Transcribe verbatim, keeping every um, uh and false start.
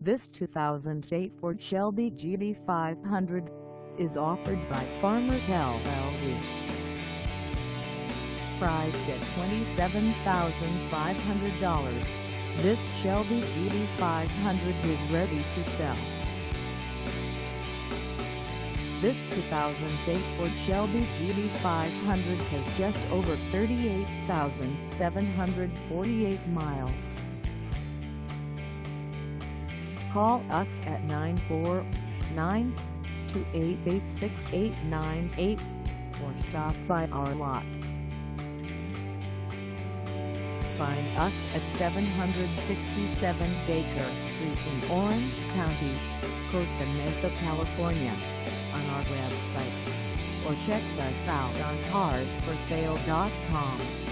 This two thousand eight Ford Shelby G T five hundred is offered by CARMART L L C. Priced at twenty-seven thousand five hundred dollars, this Shelby G T five hundred is ready to sell. This two thousand eight Ford Shelby G T five hundred has just over thirty-eight thousand seven hundred forty-eight miles. Call us at nine four nine, two eight eight, six eight nine eight or stop by our lot. Find us at seven sixty-seven Baker Street in Orange County, Costa Mesa, California, on our website, or check us out on cars for sale dot com.